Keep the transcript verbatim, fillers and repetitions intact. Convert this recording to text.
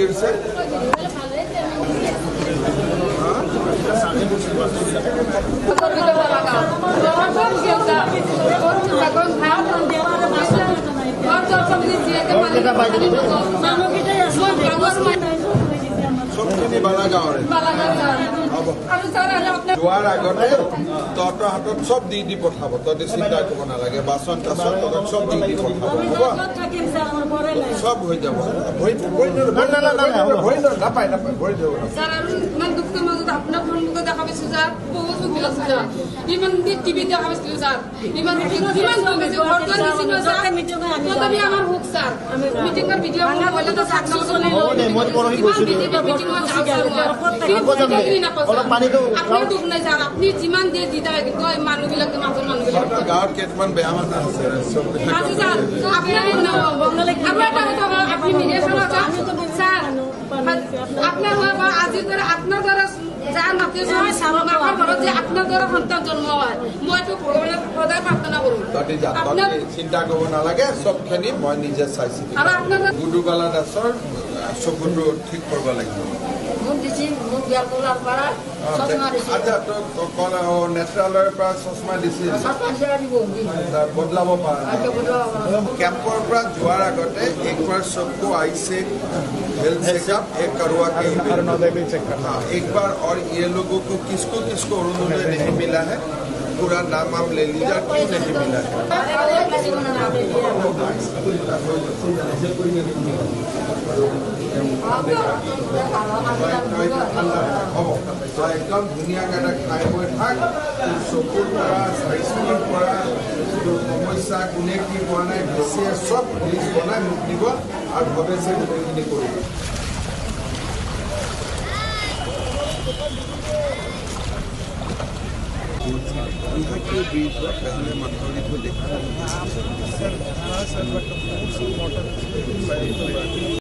কৰিছে সবখিনি বালাগাঁৱৰে যোৱাৰ আগতে তহঁতৰ হাতত চব দি দি পঠাব তহঁতে চিন্তা কৰিব নালাগে বাচন টাচন তহঁতক চব দি দি পঠাব চব হৈ যাব নাপায় নাপায় ভৰি যাব ইমান দুখৰ মাজত আপোনাক সন্মুখত দেখা পাইছো ছাৰ বহুত দুখ লাগিছে ছাৰ ইমান টিভিত দেখা পাইছিলো ছাৰ ইমান কিমান তথাপি আমাৰ হোক ছাৰ মিটিঙৰ ভিডিঅ' মোবাইলতো আপোনাৰ দুখ নাই ছাৰ আপুনি যিমান দিয়ে দি থাকে কিন্তু মানুহবিলাক মাজৰ মানুহবিলাক গাঁৱত কেইটামান বেয়া মানুহ আছে আছে ছাৰ আপোনাৰ আৰু এটা কথা আপুনি মিডিয়াখনত ছাৰ আপনার আজির দ্বারা আপনার দ্বারা যার মাতি মাকৰ ঘৰত যে আপনার দ্বারা সন্তান জন্ম হয় মই তো ভগৱানক সদায় প্ৰাৰ্থনা কৰোঁ আপনার চিন্তা কৰিব নালাগে সবখিনি মই নিজে চাইছি আৰু আপনার গুডুবালা দাসৰ চকুটো ঠিক কৰিব লাগিব আচ্ছা তো নেচৰালয়ৰ পৰা চশমা দিছিল বদলাব পৰা কেম্পৰ পৰা যোৱাৰ আগতে একবাৰ চবকো আহিছে हेल्थ चेकअप एक करवा के हाँ एक बार और ये लोगों को किसको किसको उन्होंने नहीं मिला है पूरा नाम वाम ले लीजिए क्यों नहीं मिला है एकदम धुनिया गाना खाए हुए थाक चकुर पड़ा स्वास्थ्य पड़ा समस्या कोने की बनाए बेसी सब लिस्ट बनाए मुख দিব और भविष्य गोटेखिनि करिब इहाँके ब्रिज पहले मथौरी को देखा